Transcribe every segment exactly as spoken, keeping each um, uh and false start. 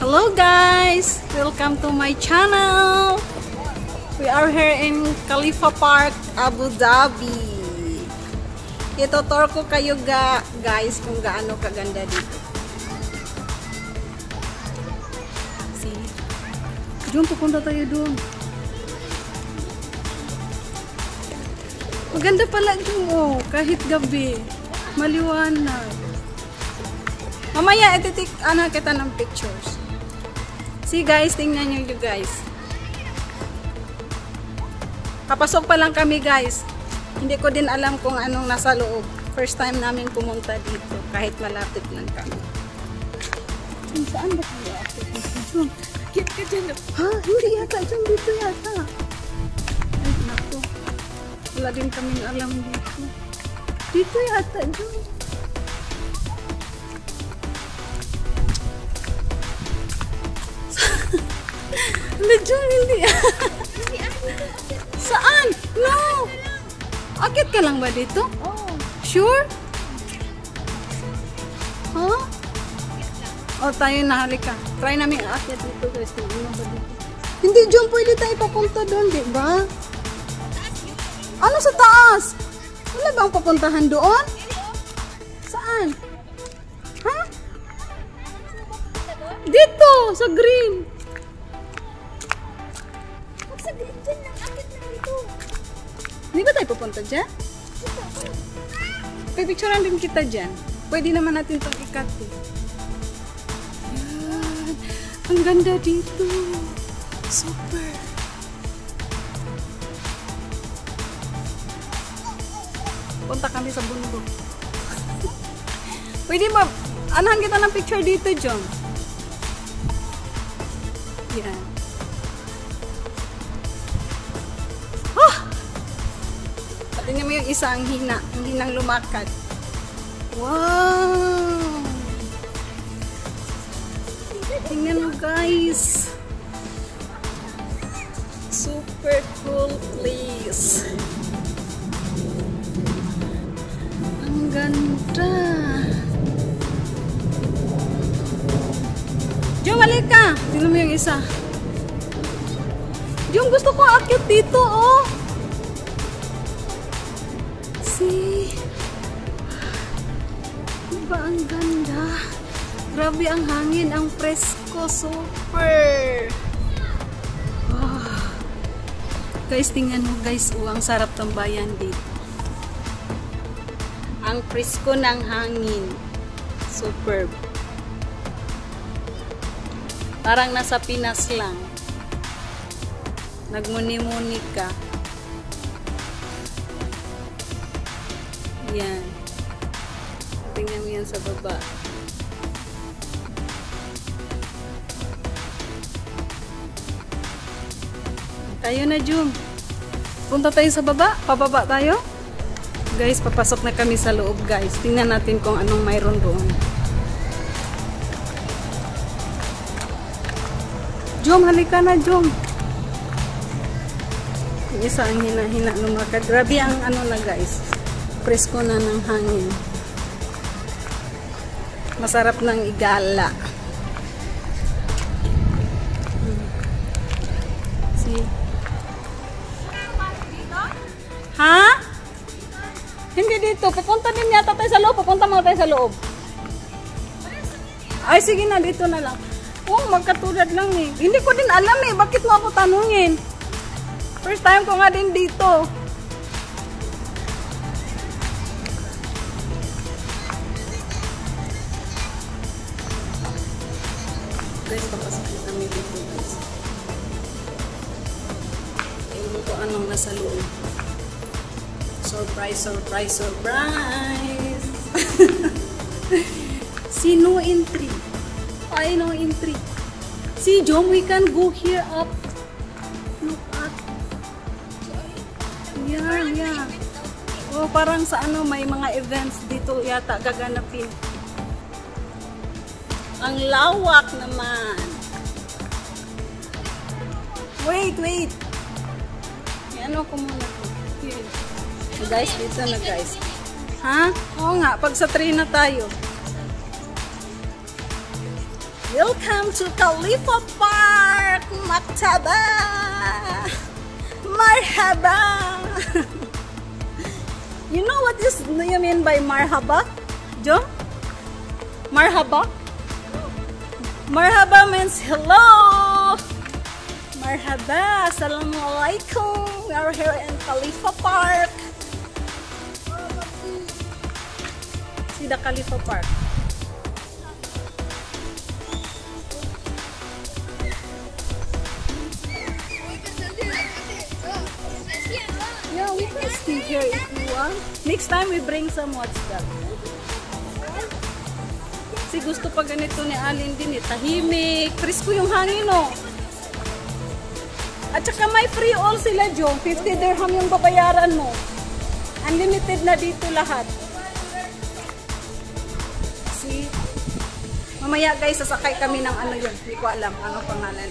Hello guys! Welcome to my channel! We are here in Khalifa Park, Abu Dhabi. Itutur ko kayo ga, guys kung gaano kaganda dito. See? Doon, pupunta tayo doon. Maganda pala doon oh, kahit gabi. Maliwanag. Mamaya ititik ana kita ng pictures. See guys, tingnan nyo you guys. Papasok pa lang kami guys. Hindi ko din alam kung anong nasa loob. First time namin pumunta dito. Kahit malapit lang kami. Saan ba tayo akit dito? Akit ka dyan. Ha? Hindi yata. Dyan dito yata. Ay naku. Wala din kaming alam dito. Dito yata. Dyan. Medyo hindi. Saan? No! Akit ka lang ba dito? Oh. Sure? Huh? Oh, tayo na. Halika. Try namin akit dito guys. Ano ba dito? Hindi, John. Pwede tayo papunta doon, di ba? Ano sa taas? Wala bang papuntahan doon? Saan? Ha? Huh? Dito! Sa green. Hindi ba tayo pupunta dyan? Pipicturean din kita dyan. Pwede naman natin itong ikat eh. Yan. Ang ganda dito. Super. Punta kami sa bundok. Pwede ba? Anahan kita ng picture dito, John. Yan. Tingnan mo yung isa ang hina, ang hinang lumakad. Wow! Tingnan mo guys. Super cool place. Ang ganda. Jom, balik ka. Tingnan mo yung isa. Jom, gusto ko aakyat dito, oh. See? Diba ang ganda? Grabe ang hangin, ang presko, super! Wow. Guys, tingnan mo guys, oh, ang sarap tambayan dito. Ang presko ng hangin. Superb. Parang nasa Pinas lang. Nagmuni-muni ka. Yan. Tingnan mo yan sa baba. Tayo na, Jum. Punta tayo sa baba. Pababa tayo. Guys, papasok na kami sa loob, guys. Tingnan natin kung anong mayroon doon. Jum, halika na, Jum. Yung isa ang hina-hina lumakad. Grabe ang ano na, guys. Presko na ng hangin. Masarap ng igala. See? Ha? Hindi dito. Pupunta din yata tayo sa loob. Pupunta mga tayo sa loob. Ay, sige na. Dito na lang. Oh, magkatulad lang eh. Hindi ko din alam eh. Bakit mo ako tanungin? First time ko nga din dito. Guys, papasok na kami dito guys. Tingnan ko anong nasa loob. Surprise, surprise, surprise! See, no entry. Ay, no entry. See, Jom, we can go here up. Look at. Yeah, yeah. Oh, parang sa ano, may mga events dito yata gaganapin. Ang lawak naman. Wait, wait. Ano ko muna to? Here. Guys, dito na guys. Ha? Oo nga, pag sa train na tayo. Welcome to Khalifa Park, Maktaba. Marhaba. You know what is you mean by marhaba? Jom? Marhaba? Marhaba means hello. Marhaba. Assalamualaikum. We are here in Khalifa Park. See the Khalifa Park. Yeah, we can stay here if you want. Next time we bring some what's that? Kasi gusto pa ganito ni Alin din eh. Tahimik. Presko yung hangin oh. At saka may free all sila, Jom. fifty dirham yung babayaran mo. Unlimited na dito lahat. See? Mamaya guys, sasakay kami ng ano yun. Hindi ko alam ano pangalan.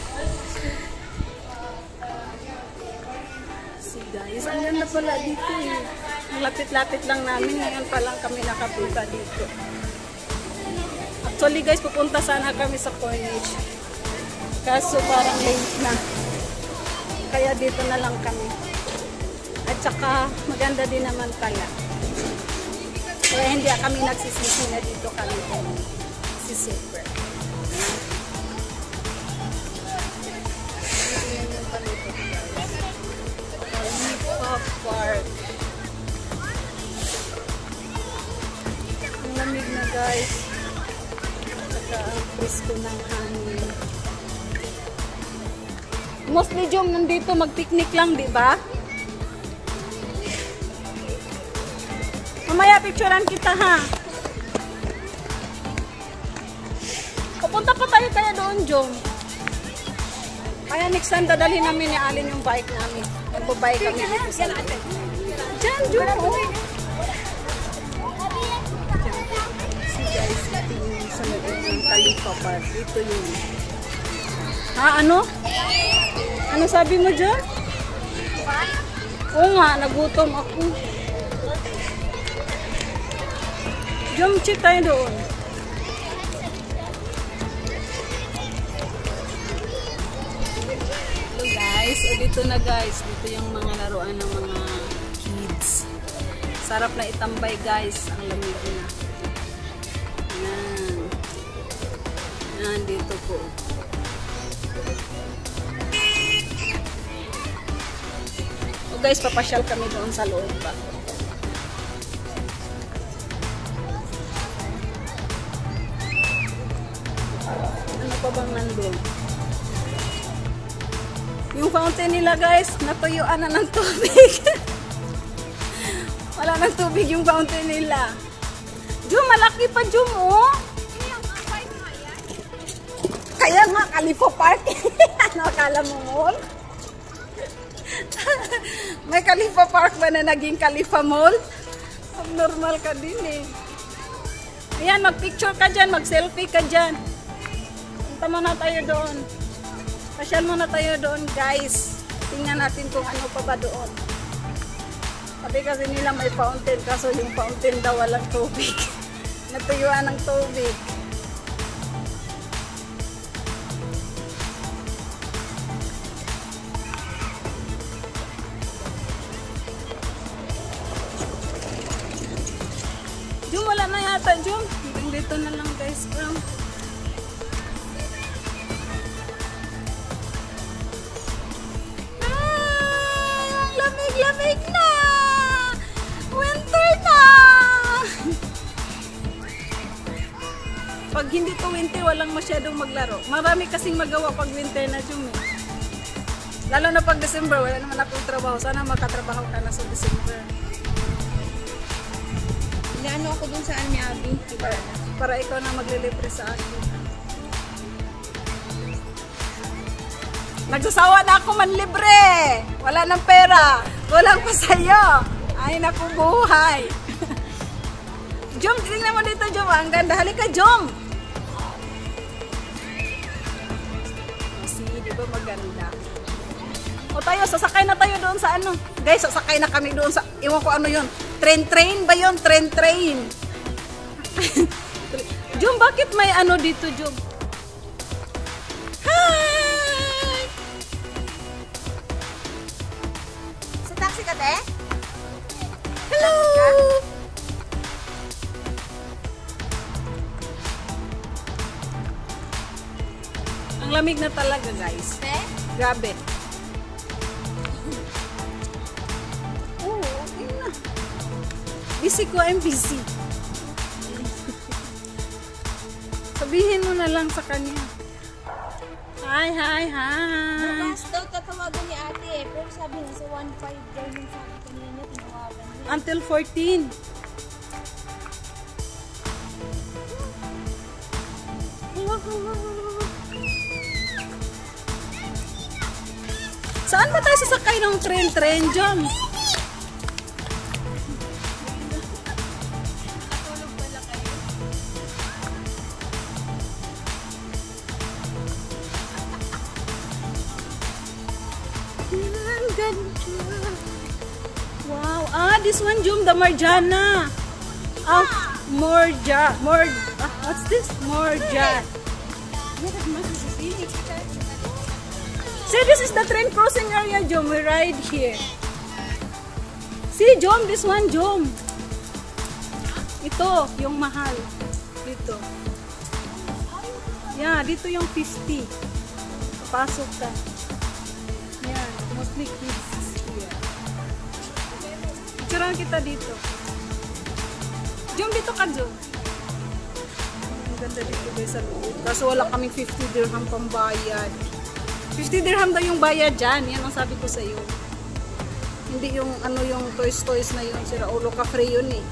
Guys, ang ganda pala dito eh. Lapit-lapit lang namin. Ngayon pa lang kami nakapunta dito. Actually guys, pupunta sana kami sa Corniche. Kaso parang late na. Kaya dito na lang kami. At saka maganda din naman pala. Kaya hindi kami nagsisisi na dito kami. Si super. Park. Ang lamig na guys. Saka ang presko ng hangin. Mostly Jom nandito mag-picnic lang, di ba? Mamaya picturean kita ha. Pupunta pa tayo kaya doon, Jom. Kaya next time dadalhin namin ni Alin yung bike namin. Magbabay kami dito sa natin. Diyan, Jom. See guys, ito yung sa loob ng Khalifa Park. Ito yung... Ha, ano? Ano sabi mo dyan? Oo nga, nagutom ako. Jom, check tayo doon. Guys, o dito na guys, dito yung mga laruan ng mga kids. Sarap na itambay guys, ang lamig na. Yan. Yan, dito po. O guys, papasyal kami doon sa loob pa. Ano pa bang nandun? Yung fountain nila guys, natuyuan na ng tubig. Wala ng tubig yung fountain nila. Jom, malaki pa Jom oh. Kaya nga, Khalifa Park. Ano akala mo mall? May Khalifa Park ba na naging Khalifa Mall? Abnormal ka din eh. Ayan, mag-picture ka dyan, mag-selfie ka dyan. Punta muna tayo doon. Pasyal muna tayo doon guys. Tingnan natin kung ano pa ba doon. Sabi kasi nila may fountain. Kaso yung fountain daw walang tubig. Natuyuan ng tubig. Jum, wala na yata Jum. Dito na lang guys. Um, Lamig na! Winter na! Pag hindi to winter, walang masyadong maglaro. Marami kasing magawa pag winter na Jum eh. Lalo na pag December, wala naman akong trabaho. Sana makatrabaho ka na sa December. Ano ako dun sa Almi Abi? Para, para ikaw na maglilibre sa akin. Nagsasawa na ako manlibre. Wala ng pera. Walang pa sa'yo. Ay, naku buhay. Jom, tingnan mo dito, Jom. Ang ganda. Halika, Jom. See, di ba maganda? O tayo, sasakay na tayo doon sa ano. Guys, sasakay na kami doon sa, iwan ko ano yun. Train-train ba yun? Train-train. Jom, bakit may ano dito, Jom? Taxi ka, te? Hello! Ang lamig na talaga, guys. Te? Grabe. Oo, okay na. Busy ko, I'm busy. Sabihin mo na lang sa kanya. Hi, hi, hi. Bukas daw tatawagan ni ate eh. Pero sabi niya sa one five daw yung sabi kanina tinawagan niya. Until fourteen. Saan ba tayo sasakay ng train-train, John? Natulog pala kayo. Ang ganda. Wow. Ah, this one, Jum, the Marjana. Ah, Morja. Mor... Ah, what's this? Morja. See, this is the train crossing area, Jom. We ride here. See, Jom, this one, Jom. Ito, yung mahal. Dito. Yeah, dito yung fifty. Pasok ka. Yan, mostly kids here. Picturean kita dito. Jom, dito ka, Jom. Ang ganda dito guys sa loob. Kaso wala kaming fifty dirham pambayad. fifty dirham daw yung bayad dyan. Yan ang sabi ko sa iyo. Hindi yung ano yung toys-toys na yun. Sira ulo ka free yun eh.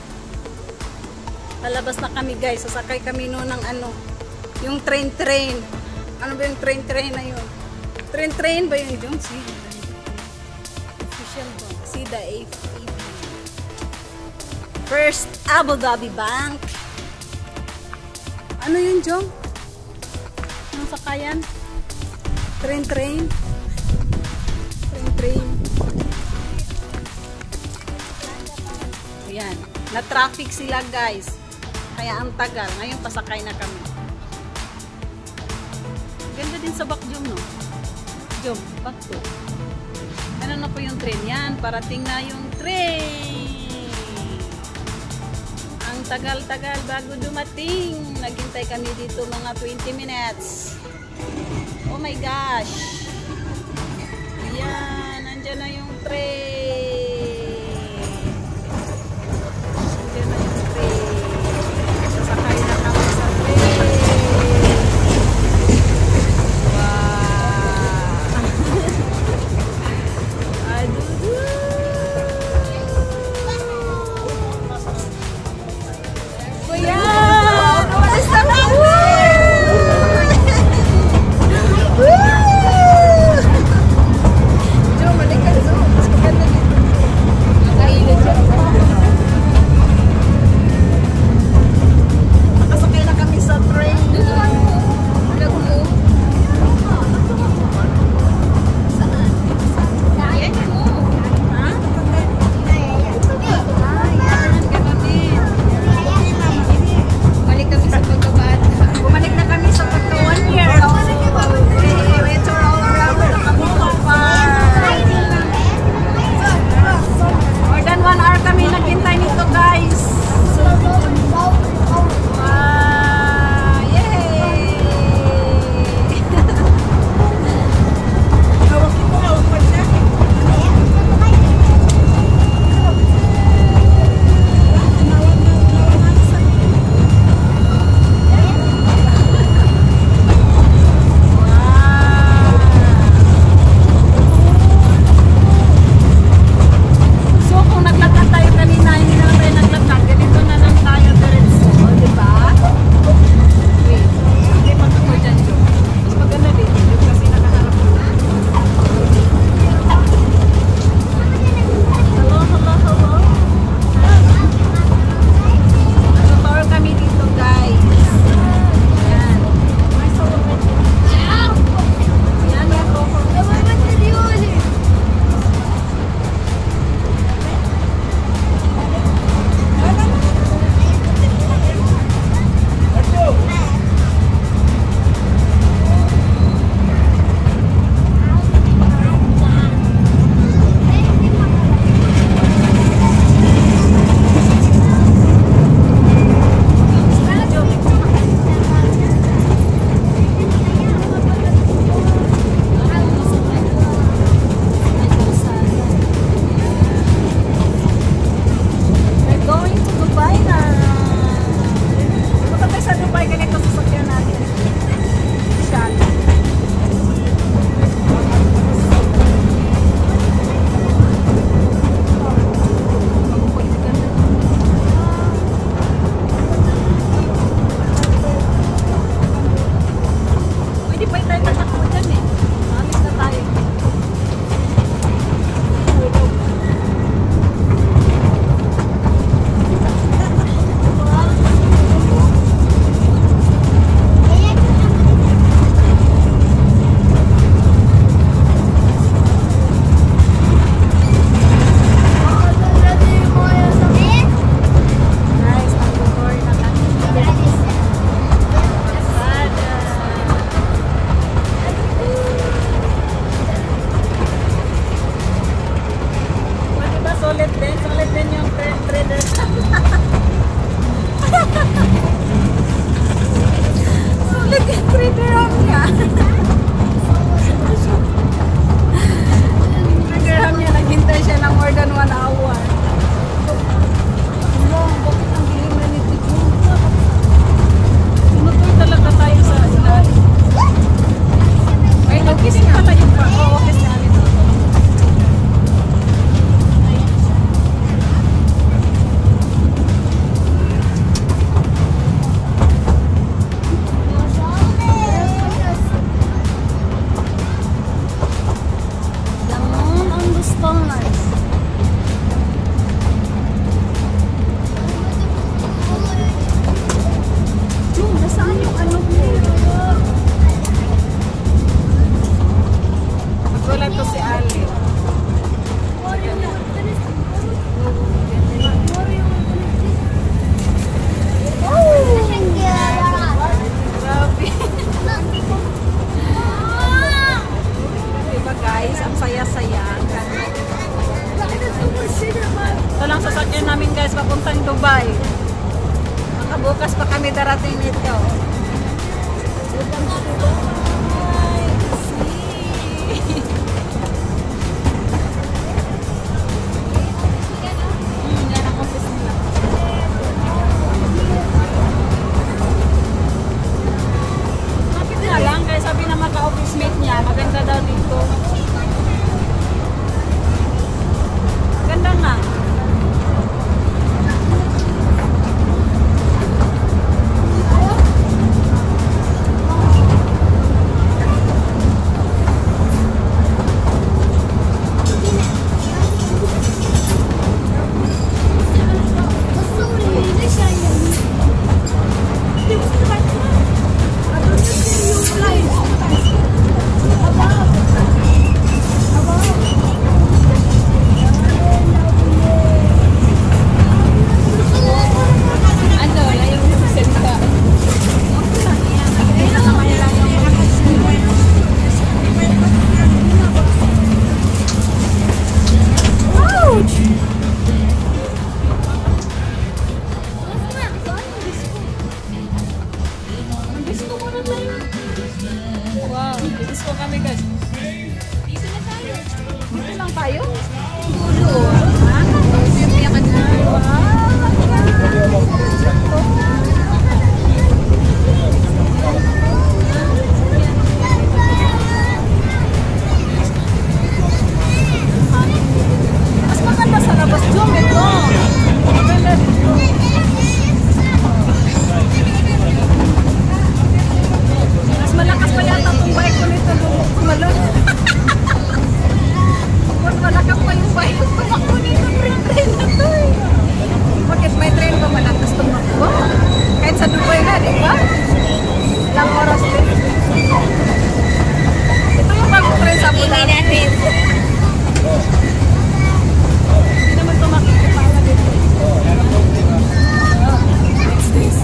Palabas na kami guys. Sasakay kami noon ng ano. Yung train-train. Ano ba yung train-train na yun? Train-train ba yun? Yung see. Official bank. See the A F P. First Abu Dhabi Bank. Ano yun, Jom? Anong sakayan? Train, train. Train, train. Ayan. Na-traffic sila, guys. Kaya ang tagal. Ngayon, pasakay na kami. Ganda din sa back, Jom, no? Jom, back to. Ano na po yung train? Yan. Parating na yung train. Ang tagal-tagal bago dumating. Naghintay kami dito mga twenty minutes. Oh my gosh. Ayan, nandyan na yung train. Nandyan na yung train. Sasakay na kami sa train. Wow. Adudu. Kuya! Walis na lang! Jom, balik ka, Jom. Mas maganda darating nito. Hmm, yan ang office nila. Bakit nga lang? Kaya sabi na maka-office mate niya, maganda daw dito. Ganda nga. Wow, disco kami guys. Dito na tayo. Dito lang tayo? Dulo. Ah, piyakan na. Mas maganda sa labas doon ito. Maganda dito. Malakas pa yata itong bike ko nito nung kumalon. Mas malakas pa yung bike ko tumakbo nito. Train na to eh. Bakit may train ba malakas tumakbo? Kahit sa Dubai na, di ba? Ilang oras din. Ito yung bagong train sa Abu Dhabi. Hindi naman ito makikipala dito. What's this?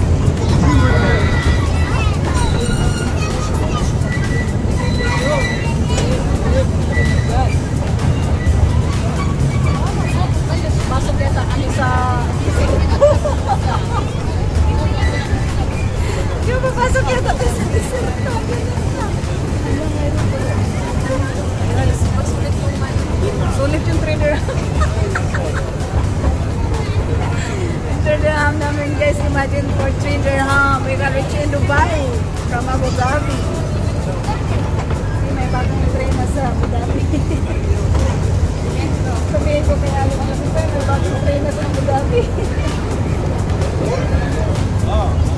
Pasok yata kami sa yung papasok yata sa sulit yung trader trader dirham namin guys. Imagine for three dirham we got rich in Dubai from Abu Dhabi. May bagong train na sa Abu Dhabi. Sabihin ko kaya alam ko may bagong train na sa Abu Dhabi.